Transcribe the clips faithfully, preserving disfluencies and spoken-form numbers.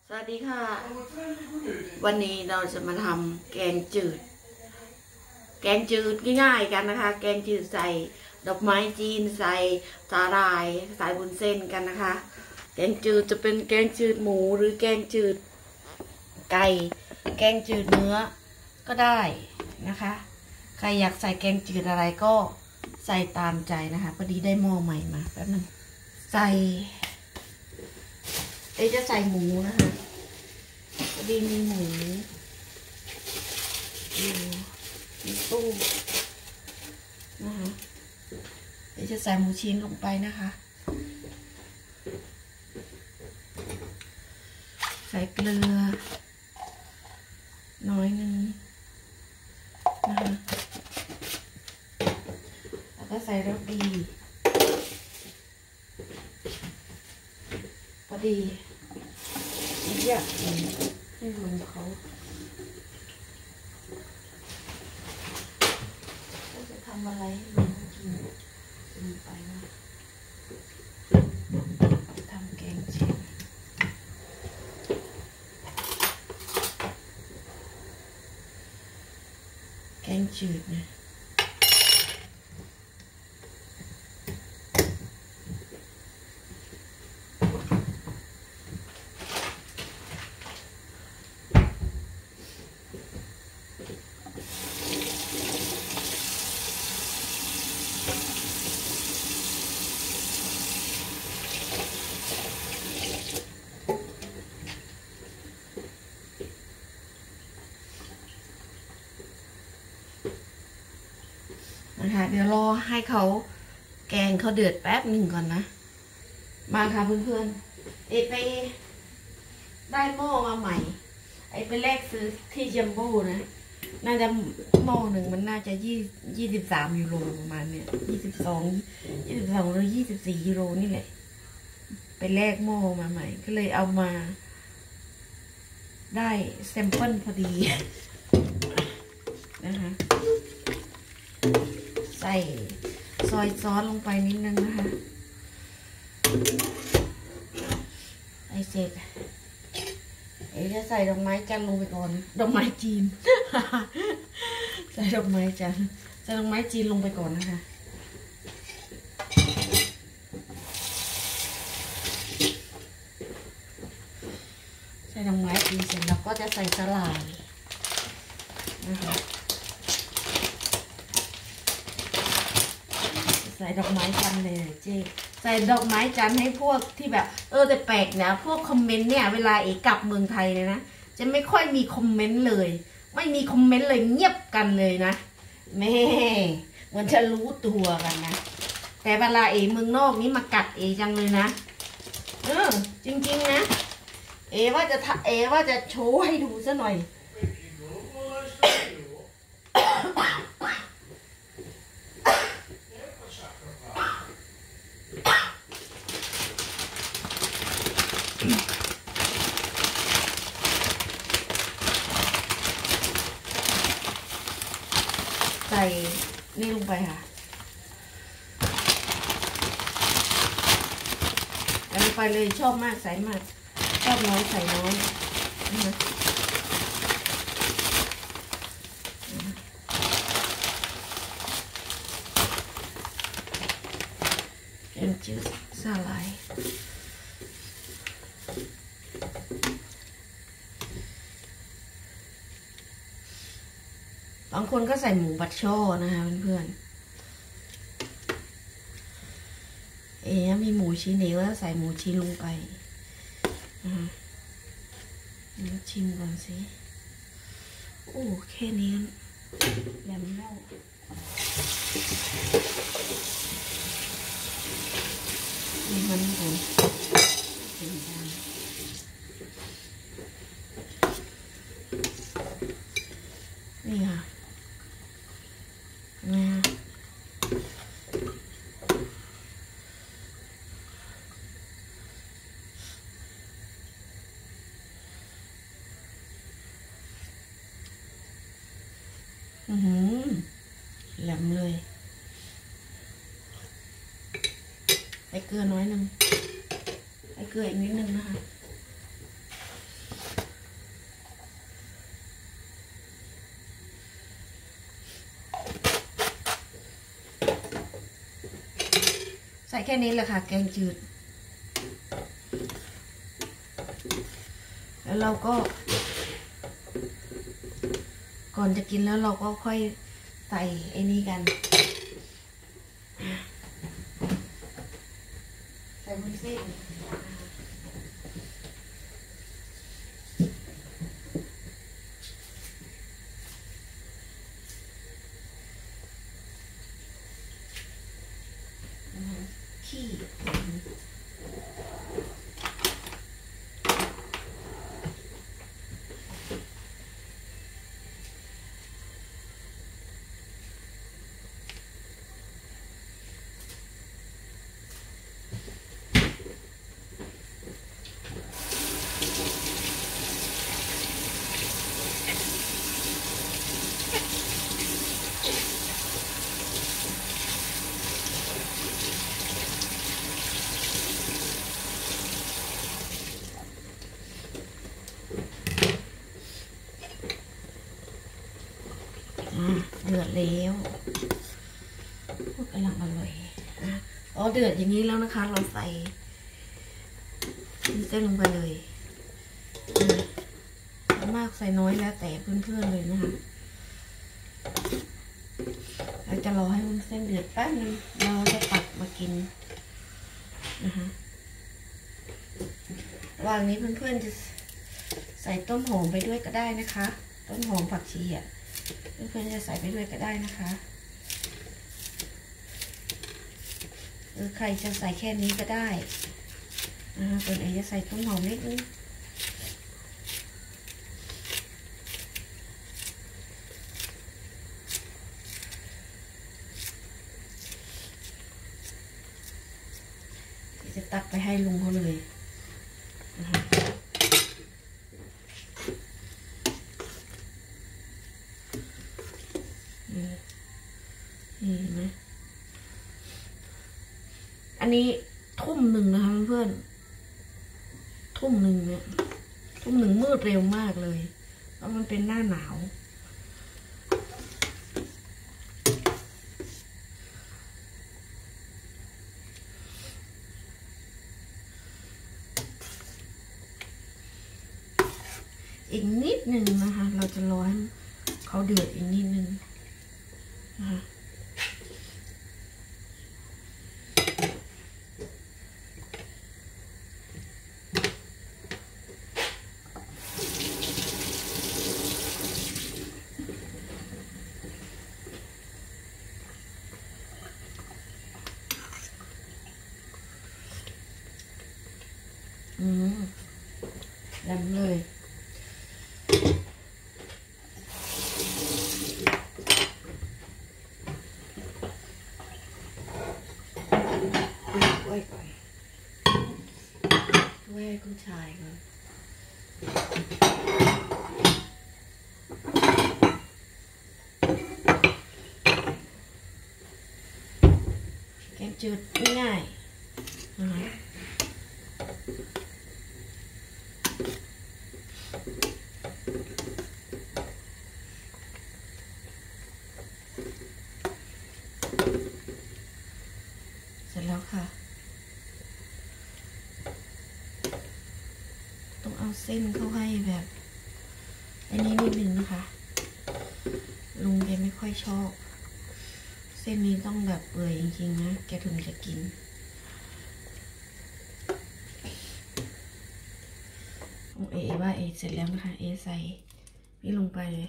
สวัสดีค่ะวันนี้เราจะมาทำแกงจืดแกงจืดง่ายๆกันนะคะแกงจืดใส่ดอกไม้จีนใส่สาหร่ายใส่บุญเส้นกันนะคะแกงจืดจะเป็นแกงจืดหมูหรือแกงจืดไก่แกงจืดเนื้อก็ได้นะคะใครอยากใส่แกงจืดอะไรก็ใส่ตามใจนะคะพอดีได้หม้อใหม่มาแป๊บนึงใส่เอ๊ะจะใส่หมูนะคะพอดีมีหมูอยู่ในตู้นะคะเดี๋ยวจะใส่หมูชิ้นลงไปนะคะใส่เกลือน้อยนึงนะคะแล้วก็ใส่รสดีพอดีอีกอย่างหนึ่งให้รวมเขาจะทำอะไรให้รวมกินลงไปนะทำแกงเชียงแกงจืดเนี่ยนะคะเดี๋ยวรอให้เขาแกงเขาเดือดแป๊บหนึ่งก่อนนะมาค่ะเพื่อนๆเอไปได้หม้อมาใหม่ไอไปแลกซื้อที่จัมโบ้นะน่าจะหม้อหนึ่งมันน่าจะยี่ยี่สิบสามยูโรประมาณเนี้ยยี่สิบสองยี่สิบสองหรือยี่สิบสี่ยูโรนี่แหละไปแลกหม้อมาใหม่ก็เลยเอามาได้แซมเปิลพอดีนะคะใส่ซอยซอสลงไปนิดนึงนะคะไอเสร็จเอ๋จะใส่ดอกไม้จันทร์ลงไปก่อนดอกไม้จีน ใส่ดอกไม้จันทร์ใส่ดอกไม้จีนลงไปก่อนนะคะใส่ดอกไม้จีนเสร็จแล้วก็จะใส่สลายนะคะใส่ดอกไม้จันทร์เลยเจ๊ใส่ดอกไม้จันทร์ให้พวกที่แบบเออแต่แปลกนะพวกคอมเมนต์เนี่ยเวลาเอ๋กลับเมืองไทยเลยนะจะไม่ค่อยมีคอมเมนต์เลยไม่มีคอมเมนต์เลยเงียบกันเลยนะแม่เหมือนจะรู้ตัวกันนะแต่เวลาเอ๋เมืองนอกนี้มากัดเอ๋จังเลยนะเออจริงๆนะเอ๋ว่าจะเอ๋ว่าจะโชว์ให้ดูซะหน่อยใส่นี่ลงไปค่ะใส่ลงไปเลยชอบมากใส่มากชอบน้อยใส่น้อยนะแกงจืดสาหร่ายบางคนก็ใส่หมูบัดช่อนะคะเพื่อนๆเอ๋มีหมูชิ้นเดียวแล้วใส่หมูชิ้นลงไปชิมก่อนสิโอ้แค่นี้แหลมเล่ามีมันบุญสีดำนี่ค่ะนะอือหือแหลมเลย ใส่เกลือน้อยนึงใส่เกลืออีกนิดนึงนะคะส่แค่นี้แหละค่ะแกงจืดแล้วเราก็ก่อนจะกินแล้วเราก็ค่อยใส่ไอ้นี่กันใส่วุ้นเส้นขี้เดือดแล้วกำลังอร่อยอ๋อเดือดอย่างนี้แล้วนะคะเราใส่เส้นลงไปเลยมากใส่น้อยแล้วแต่เพื่อนๆเลยนะคะเราจะรอให้มันเส้นเดือดแป๊บนึงเราจะตักมากินนะคะระหว่างนี้เพื่อนๆจะใส่ต้นหอมไปด้วยก็ได้นะคะต้นหอมผักชีอ่ะเพื่อนๆจะใส่ไปด้วยก็ได้นะคะหรือใครจะใส่แค่นี้ก็ได้นะคะส่วนเอจะใส่ต้นหอมนิดนึงจะตักไปให้ลุงเขาเลยนะคะนี่เห็นไหมอันนี้ทุ่มหนึ่งนะคะเพื่อนทุ่มหนึ่งเนี่ยทุ่มหนึ่งมืดเร็วมากเลยเพราะมันเป็นหน้าหนาวอีกนิดหนึ่งนะคะเราจะรอให้เขาเดือดอีกนิดนึงนะคะอืมดำเลยไว้ก่อนไว้ให้คุณชายก่อนแกงจืดง่ายๆนะคะเสร็จแล้วค่ะต้องเอาเส้นเข้าให้แบบอันนี้นิดหนึ่งนะคะลุงแกไม่ค่อยชอบเส้นนี้ต้องแบบเปื่อยจริงๆนะแกถึงจะกินเอว่าเอเสร็จแล้วนะคะเอใส่นี่ลงไปเลย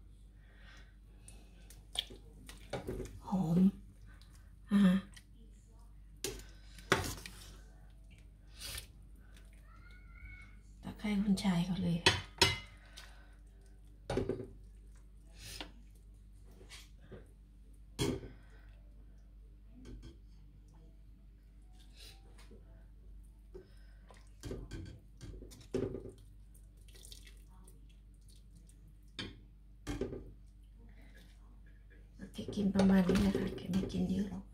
หอมอ่ะฮะตักให้คุณชายเขาเลยแกกินประมาณนี้นะคะแกไม่กินเยอะหรอก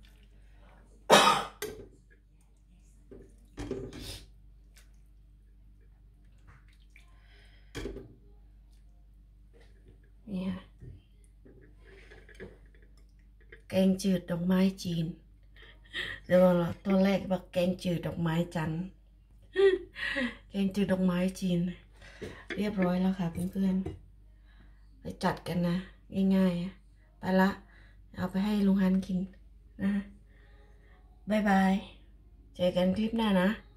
นี่ค่ะแกงจืดดอกไม้จีนเดี๋ยวเราตัวแรกแบบแกงจืดดอกไม้จันทร์แกงจืดดอกไม้จีนเรียบร้อยแล้วค่ะเพื่อนๆไปจัดกันนะง่ายๆไปละเอาไปให้ลุงฮันกินนะบ๊ายบายเจอกันคลิปหน้านะ